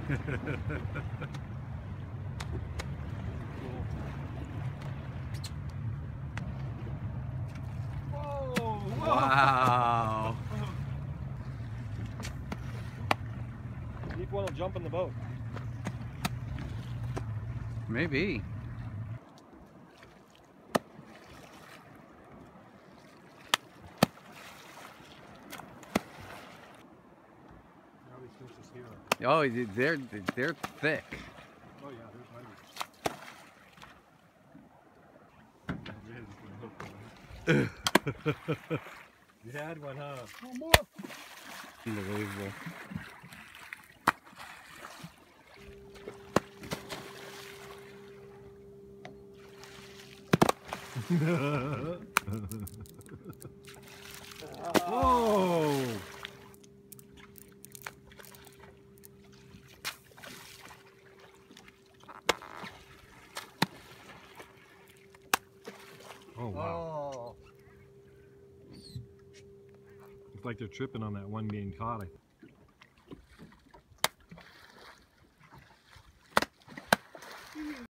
Whoa, whoa. Wow. Deep one will jump in the boat. Maybe. Now these fish is here. Oh, they're thick. Oh yeah, there's my You had one, huh? One more. Unbelievable. Whoa! Oh wow! Oh. It's like they're tripping on that one being caught.